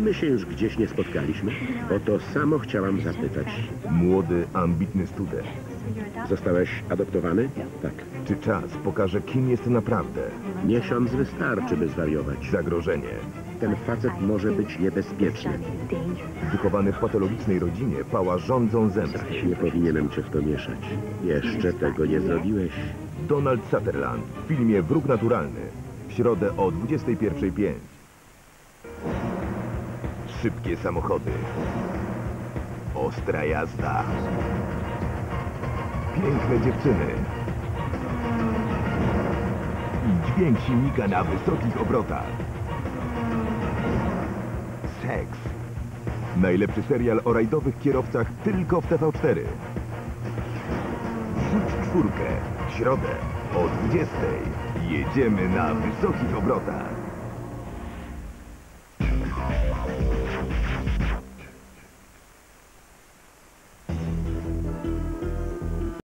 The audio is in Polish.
My się już gdzieś nie spotkaliśmy? O to samo chciałam zapytać. Młody, ambitny student. Zostałeś adoptowany? Tak. Czy czas pokaże, kim jest naprawdę? Miesiąc wystarczy, by zwariować. Zagrożenie. Ten facet może być niebezpieczny. Wychowany w patologicznej rodzinie, Pała rządzą zemsty. Nie powinienem cię w to mieszać. Jeszcze tego nie zrobiłeś. Donald Sutherland w filmie Wróg naturalny. W środę o 21:05. Szybkie samochody. Ostra jazda. Piękne dziewczyny. I dźwięk silnika na wysokich obrotach. Seks. Najlepszy serial o rajdowych kierowcach tylko w TV4. Rzuć czwórkę. W środę o 20:00. Jedziemy na wysokich obrotach.